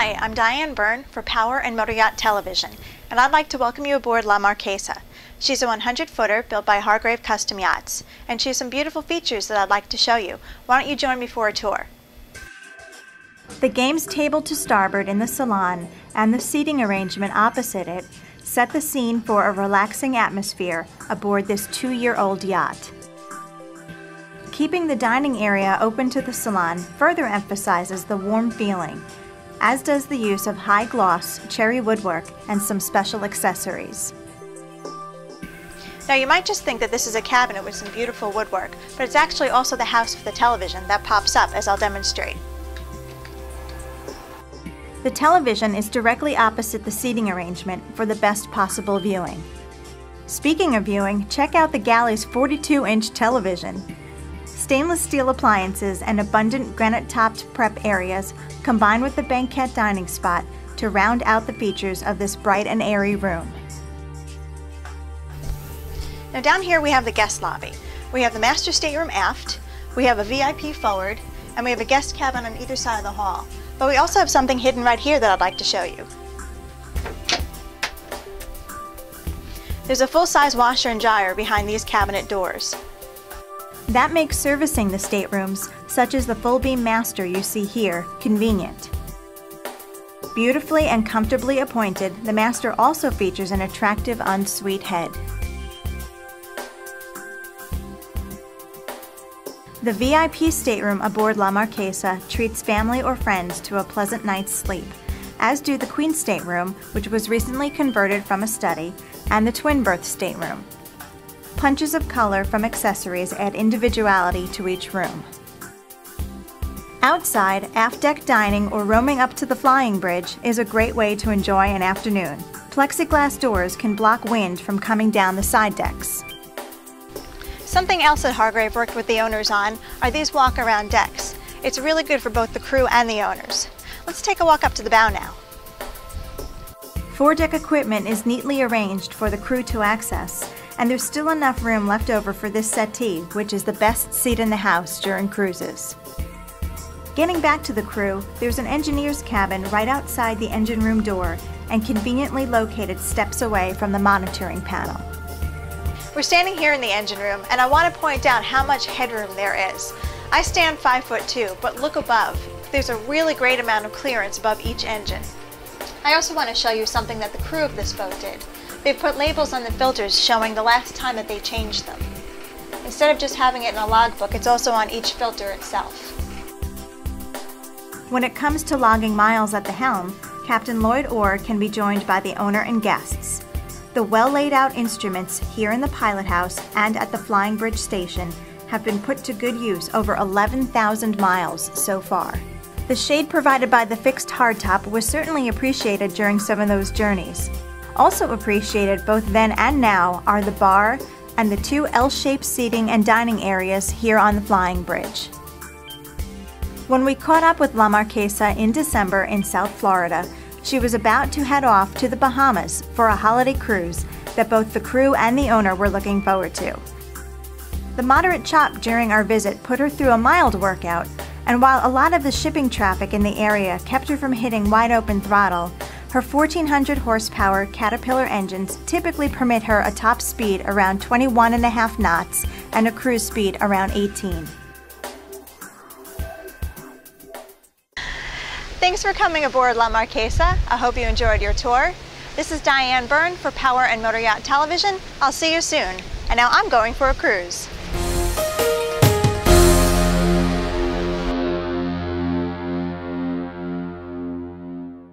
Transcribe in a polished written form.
Hi, I'm Diane Byrne for Power and Motoryacht Television, and I'd like to welcome you aboard La Marchesa. She's a 100-footer built by Hargrave Custom Yachts, and she has some beautiful features that I'd like to show you. Why don't you join me for a tour? The games table to starboard in the salon and the seating arrangement opposite it set the scene for a relaxing atmosphere aboard this 2-year-old yacht. Keeping the dining area open to the salon further emphasizes the warm feeling, as does the use of high-gloss cherry woodwork and some special accessories. Now you might just think that this is a cabinet with some beautiful woodwork, but it's actually also the house for the television that pops up, as I'll demonstrate. The television is directly opposite the seating arrangement for the best possible viewing. Speaking of viewing, check out the galley's 42-inch television. Stainless steel appliances and abundant granite-topped prep areas combine with the banquette dining spot to round out the features of this bright and airy room. Now down here we have the guest lobby. We have the master stateroom aft, we have a VIP forward, and we have a guest cabin on either side of the hall. But we also have something hidden right here that I'd like to show you. There's a full-size washer and dryer behind these cabinet doors. That makes servicing the staterooms, such as the full-beam master you see here, convenient. Beautifully and comfortably appointed, the master also features an attractive ensuite head. The VIP stateroom aboard La Marchesa treats family or friends to a pleasant night's sleep, as do the Queen stateroom, which was recently converted from a study, and the twin-berth stateroom. Punches of color from accessories add individuality to each room. Outside, aft-deck dining or roaming up to the flying bridge is a great way to enjoy an afternoon. Plexiglass doors can block wind from coming down the side decks. Something else that Hargrave worked with the owners on are these walk-around decks. It's really good for both the crew and the owners. Let's take a walk up to the bow now. Foredeck equipment is neatly arranged for the crew to access, and there's still enough room left over for this settee, which is the best seat in the house during cruises. Getting back to the crew, there's an engineer's cabin right outside the engine room door and conveniently located steps away from the monitoring panel. We're standing here in the engine room, and I want to point out how much headroom there is. I stand 5'2", but look above. There's a really great amount of clearance above each engine. I also want to show you something that the crew of this boat did. They've put labels on the filters showing the last time that they changed them. Instead of just having it in a logbook, it's also on each filter itself. When it comes to logging miles at the helm, Captain Lloyd Orr can be joined by the owner and guests. The well-laid-out instruments here in the pilot house and at the Flying Bridge station have been put to good use over 11,000 miles so far. The shade provided by the fixed hardtop was certainly appreciated during some of those journeys. Also appreciated both then and now are the bar and the 2 L-shaped seating and dining areas here on the Flying Bridge. When we caught up with La Marchesa in December in South Florida, she was about to head off to the Bahamas for a holiday cruise that both the crew and the owner were looking forward to. The moderate chop during our visit put her through a mild workout, and while a lot of the shipping traffic in the area kept her from hitting wide open throttle, her 1,400 horsepower Caterpillar engines typically permit her a top speed around 21.5 knots and a cruise speed around 18. Thanks for coming aboard La Marchesa. I hope you enjoyed your tour. This is Diane Byrne for Power and Motoryacht Television. I'll see you soon. And now I'm going for a cruise.